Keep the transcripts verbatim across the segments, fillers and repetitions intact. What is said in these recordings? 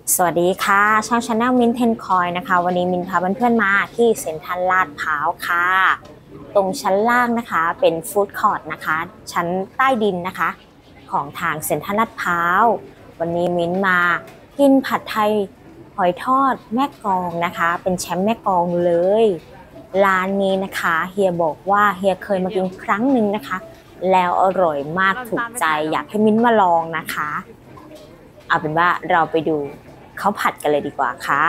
สวัสดีค่ะช่องชาแนลมินเทนคอยนะคะวันนี้มินพาเพื่อนๆมาที่เซ็นทรัลลาดพร้าวค่ะตรงชั้นล่างนะคะเป็นฟู้ดคอร์ทนะคะชั้นใต้ดินนะคะของทางเซ็นทรัลลาดพร้าววันนี้มินมากินผัดไทยหอยทอดแม่กลองนะคะเป็นแชมป์แม่กลองเลยร้านนี้นะคะเฮียบอกว่าเฮียเคยมากินครั้งหนึ่งนะคะแล้วอร่อยมากถูกใจอยากให้มิ้นมาลองนะคะเอาเป็นว่าเราไปดูเขาผัดกันเลยดีกว่าค่ะ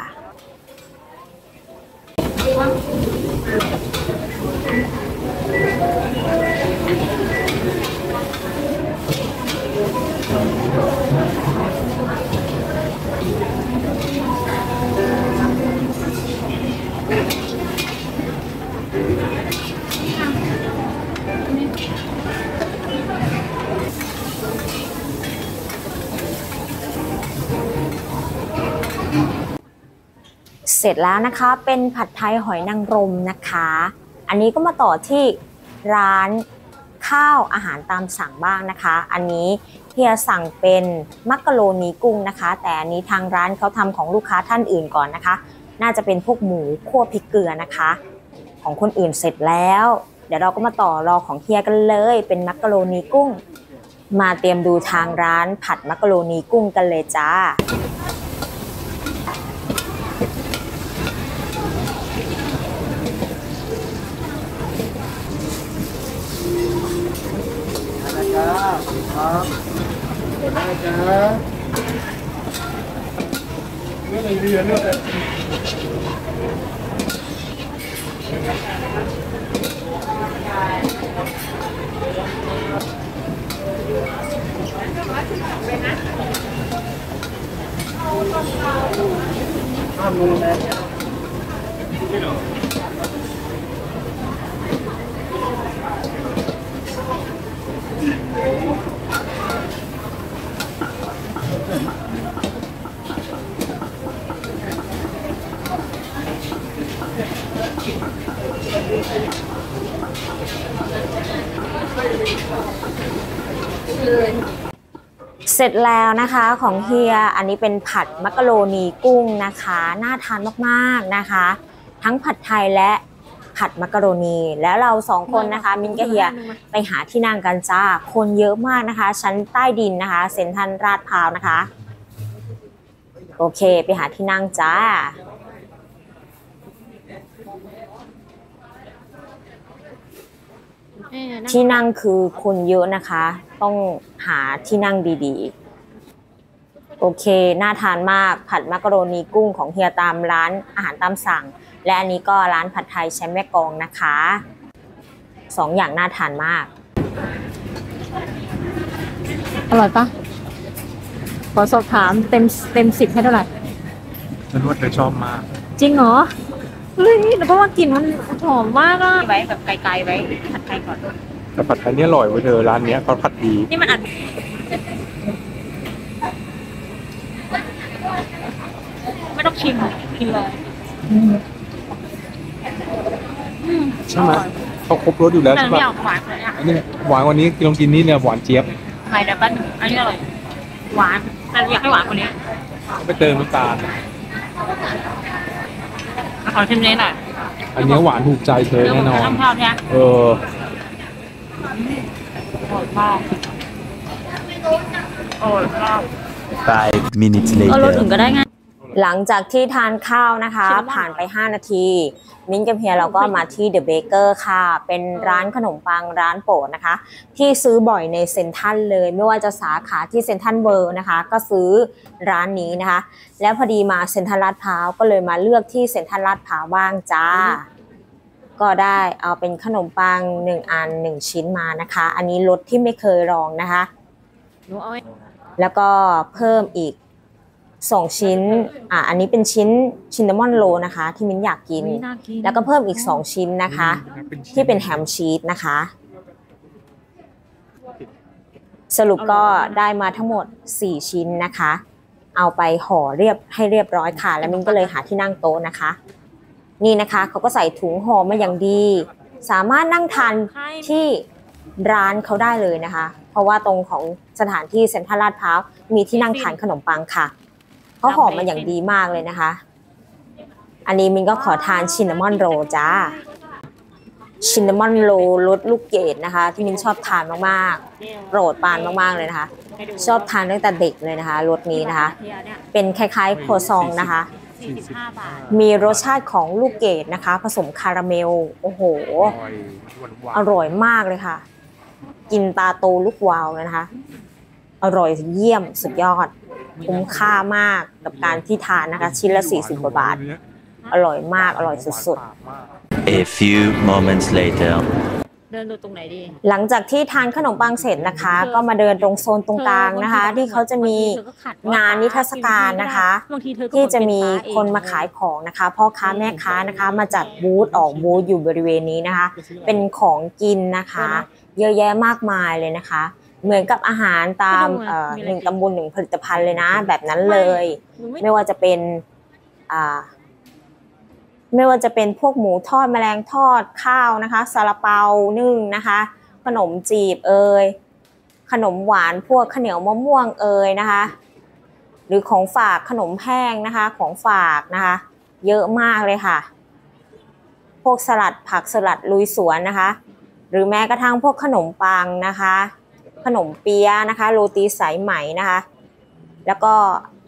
เสร็จแล้วนะคะเป็นผัดไทยหอยนางรมนะคะอันนี้ก็มาต่อที่ร้านข้าวอาหารตามสั่งบ้างนะคะอันนี้เฮียสั่งเป็นมักกะโรนีกุ้งนะคะแต่อันนี้ทางร้านเขาทำของลูกค้าท่านอื่นก่อนนะคะน่าจะเป็นพวกหมูคั่วพริกเกลือนะคะของคนอื่นเสร็จแล้วเดี๋ยวเราก็มาต่อรอของเฮียกันเลยเป็นมักกะโรนีกุ้งมาเตรียมดูทางร้านผัดมักกะโรนีกุ้งกันเลยจ้าครับได้จ้าเรื่องอะไรเรียนเนี่ยห้ามลงแรงเสร็จแล้วนะคะของเฮียอันนี้เป็นผัดมักกะโรนีกุ้งนะคะน่าทานมากๆนะคะทั้งผัดไทยและผัดมักกะโรนีแล้วเราสองคนนะคะมินกับเฮียไปหาที่นั่งกันจ้าคนเยอะมากนะคะชั้นใต้ดินนะคะเซ็นทรัลลาดพร้าวนะคะโอเคไปหาที่นั่งจ้าที่นั่งคือคนเยอะนะคะต้องหาที่นั่งดีๆโอเคน่าทานมากผัดมักกะโรนีกุ้งของเฮียตามร้านอาหารตามสั่งและอันนี้ก็ร้านผัดไทยแชมป์แม่กลองนะคะสองอย่างน่าทานมากอร่อยปะขอสอบถามเต็มเต็มสิบให้เท่าไหร่ฉันว่าเธอชอบมากจริงเหรอเฮ้ยเพราะว่ากลิ่นมันหอมมากอะไว้แบบไกลๆไว้ผัดไทยก่อนแต่ผัดไทยนี่อร่อยเว้ยเธอร้านนี้เขาผัดดีนี่มันอัดไม่ต้องชิมกินเลยใช่ไหมเขาครบรสอยู่แล้วใช่ปะอันนี้หวานกว่านี้ลองกินนี่เนี่ยหวานเจี๊ยบใช่แต่บ้านอันนี้อร่อยหวานแต่อยากให้หวานกว่านี้ไปเติมน้ำตาลขอชิมนี้หน่อยอันนี้หวานถูกใจเธอแน่นอนเอออร่อยมากอร่อยมาก five minutes later ก็รู้ถึงก็ได้ไงหลังจากที่ทานข้าวนะคะผ่านไปห้านาทีมิ้นกับเฮียเราก็มาที่เดอะเบเกอร์ค่ะเป็นร้านขนมปังร้านโปรดนะคะที่ซื้อบ่อยในเซ็นทรัลเลยไม่ว่าจะสาขาที่เซ็นทรัลเวิลด์นะคะก็ซื้อร้านนี้นะคะแล้วพอดีมาเซ็นทรัลลาดพร้าวก็เลยมาเลือกที่เซ็นทรัลลาดพร้าวบ้างจ้าก็ได้เอาเป็นขนมปังหนึ่งอันหนึ่งชิ้นมานะคะอันนี้รสที่ไม่เคยลองนะคะแล้วก็เพิ่มอีกสองชิ้นอ่ะอันนี้เป็นชิ้นชินนามอนโรนะคะที่มิ้นอยากกินแล้วก็เพิ่มอีกสองชิ้นนะคะที่เป็นแฮมชีสนะคะสรุปก็ได้มาทั้งหมดสี่ชิ้นนะคะเอาไปห่อเรียบให้เรียบร้อยค่ะแล้วมิ้นก็เลยหาที่นั่งโต๊ะนะคะนี่นะคะเขาก็ใส่ถุงห่อมาอย่างดีสามารถนั่งทานที่ร้านเขาได้เลยนะคะเพราะว่าตรงของสถานที่เซ็นทรัลลาดพร้าวมีที่นั่งทานขนมปังค่ะพเขาหอมมาอย่างดีมากเลยนะคะอันนี้มินก็ขอทานชินนามอนโรจ้าชินนามอนโรรสลูกเกดนะคะที่มินชอบทานมากๆโปรดปรานมากๆเลยนะคะชอบทานตั้งแต่เด็กเลยนะคะรสนี้นะคะเป็นคล้ายๆโคซองนะคะมีรสชาติของลูกเกดนะคะผสมคาราเมลโอ้โหอร่อยมากเลยค่ะกินตาโตลูกวาวเลยนะคะอร่อยเยี่ยมสุดยอดคุ้มค่ามากกับการที่ทานนะคะชิ้นละสี่สิบกว่าบาทอร่อยมากอร่อยสุดๆ A few moments later เดินดูตรงไหนดีหลังจากที่ทานขนมปังเสร็จนะคะก็มาเดินตรงโซนตรงกลางนะคะที่เขาจะมีงานนิทรรศการนะคะที่จะมีคนมาขายของนะคะพ่อค้าแม่ค้านะคะมาจัดบูธออกบูธอยู่บริเวณนี้นะคะเป็นของกินนะคะเยอะแยะมากมายเลยนะคะเหมือนกับอาหารตามหนึ่งตำบลหนึ่งผลิตภัณฑ์เลยนะแบบนั้นเลยไม่ว่าจะเป็นอ่าไม่ว่าจะเป็นพวกหมูทอดแมลงทอดข้าวนะคะซาลาเปานึ่งนะคะขนมจีบเอ่ยขนมหวานพวกข้าวเหนียวมะม่วงเอ่ยนะคะหรือของฝากขนมแห้งนะคะของฝากนะคะเยอะมากเลยค่ะพวกสลัดผักสลัดลุยสวนนะคะหรือแม้กระทั่งพวกขนมปังนะคะขนมเปี๊ยะนะคะโรตีสายไหมนะคะแล้วก็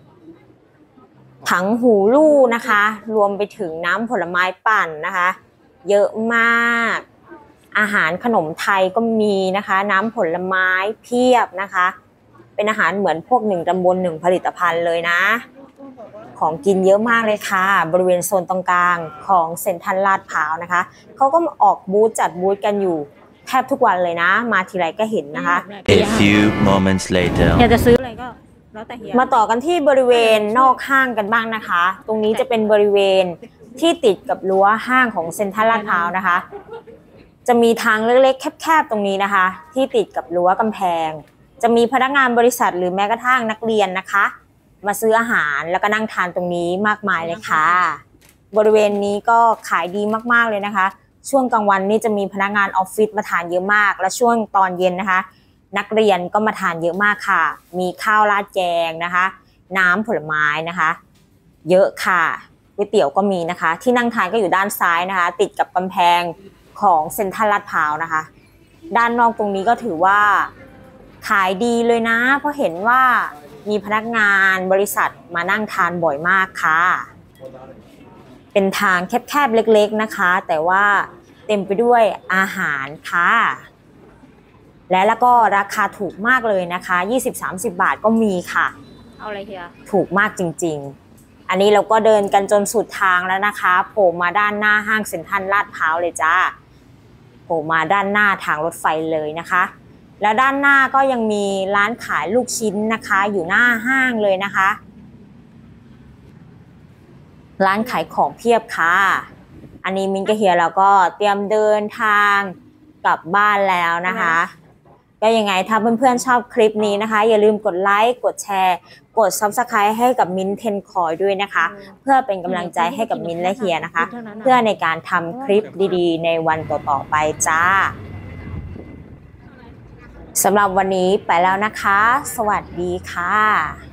ถังหูลู่นะคะรวมไปถึงน้ำผลไม้ปั่นนะคะเยอะมากอาหารขนมไทยก็มีนะคะน้ำผลไม้เพียบนะคะเป็นอาหารเหมือนพวกหนึ่งตำบลหนึ่งผลิตภัณฑ์เลยนะของกินเยอะมากเลยค่ะบริเวณโซนตรงกลางของเซ็นทรัลลาดพร้าวนะคะเขาก็ออกบูธจัดบูธกันอยู่แทบทุกวันเลยนะมาทีไรก็เห็นนะคะ A few moments later อยากจะซื้ออะไรก็มาต่อกันที่บริเวณนอกห้างกันบ้างนะคะตรงนี้จะเป็นบริเวณที่ติดกับรั้วห้างของเซ็นทรัลลาดพร้าวนะคะจะมีทางเล็กๆแคบๆตรงนี้นะคะที่ติดกับรั้วกำแพงจะมีพนักงานบริษัทหรือแม้กระทั่งนักเรียนนะคะมาซื้ออาหารแล้วก็นั่งทานตรงนี้มากมายเลยค่ะบริเวณนี้ก็ขายดีมากๆเลยนะคะช่วงกลางวันนี่จะมีพนักงานออฟฟิศมาทานเยอะมากและช่วงตอนเย็นนะคะนักเรียนก็มาทานเยอะมากค่ะมีข้าวราดแกงนะคะน้ำผลไม้นะคะเยอะค่ะก๋วยเตี๋ยวก็มีนะคะที่นั่งทานก็อยู่ด้านซ้ายนะคะติดกับกำแพงของเซ็นทรัลลาดพร้าวนะคะด้านนอกตรงนี้ก็ถือว่าขายดีเลยนะเพราะเห็นว่ามีพนักงานบริษัทมานั่งทานบ่อยมากค่ะเป็นทางแคบๆเล็กๆนะคะแต่ว่าเต็มไปด้วยอาหารค่ะและแล้วก็ราคาถูกมากเลยนะคะ ยี่สิบถึงสามสิบ บาทก็มีค่ะเอาอะไรเฮียถูกมากจริงๆอันนี้เราก็เดินกันจนสุดทางแล้วนะคะโผล่มาด้านหน้าห้างเซ็นทรัลลาดพร้าวเลยจ้าโผล่มาด้านหน้าทางรถไฟเลยนะคะแล้วด้านหน้าก็ยังมีร้านขายลูกชิ้นนะคะอยู่หน้าห้างเลยนะคะร้านขายของเพียบค่ะอันนี้มินกับเฮียเราก็เตรียมเดินทางกลับบ้านแล้วนะคะก็ยังไงถ้าเพื่อนๆชอบคลิปนี้นะคะอย่าลืมกดไลค์กดแชร์กด ซับสไครบ์ ให้กับมิ้นท์เทนคอยด้วยนะคะเพื่อเป็นกำลังใจให้กับมิ้นท์และเฮียนะคะเพื่อในการทำคลิปดีๆในวันต่อๆไปจ้าสำหรับวันนี้ไปแล้วนะคะสวัสดีค่ะ